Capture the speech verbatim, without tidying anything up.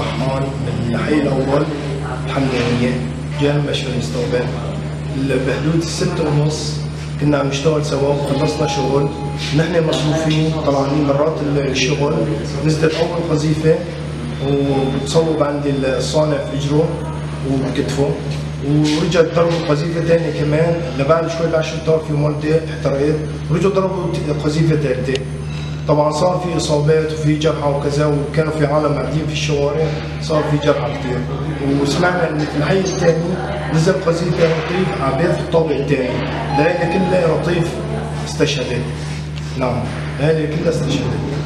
الرحمن من الحي الأول الحمدانية، جانا مشفى المستقبل بحدود الستة ونص. كنا عم نشتغل سوا وخلصنا شغل، نحن مصروفين طلعانين مرات الشغل. نزلت أول قذيفة وتصوب عندي الصانع في إجره وبكتفه، ورجعت ضربوا قذيفة ثانية كمان لبعد شوي بعشر دقائق في والدي احترقت، ورجعوا ضربوا قذيفة ثالثة. طبعا صار في اصابات وفي جرحى وكذا، وكانوا في عالم قاعدين في الشوارع، صار في جرحى كثير. وسمعنا ان في الحي الثاني نزل قذيفه لطيف على بيت في الطابق الثاني، العائله كلها لطيف استشهدت. نعم العائله كلها استشهدت.